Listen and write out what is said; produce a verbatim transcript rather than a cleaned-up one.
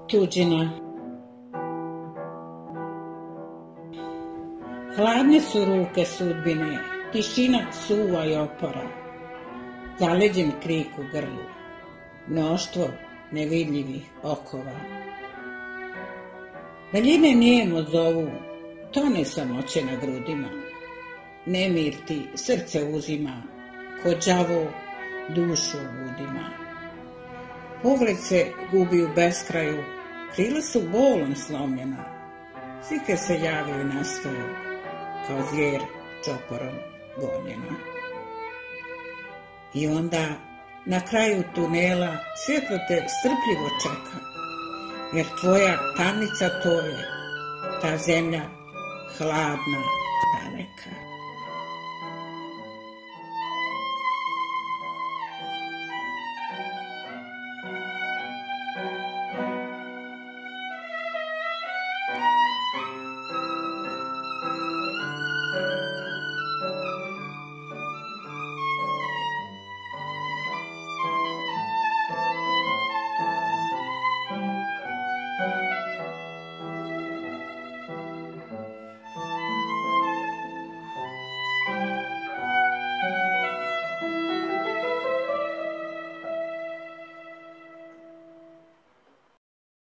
Tuđina. Hladne su ruke sudbine, tišina suva i opora, zaleđen krik u grlu, mnoštvo nevidljivih okova. Daljine nijemo zovu, tone samoće na grudima, nemir ti srce uzima, ko đavo dušu budima. Pogled se gubi u beskraju, krila su bolom slomljena, slike se javljaju nastaju, kao zvijer čoporom gonjena. I onda, na kraju tunela, svjetlo te strpljivo čeka, jer tvoja tamnica to je, ta zemlja hladna, daleka.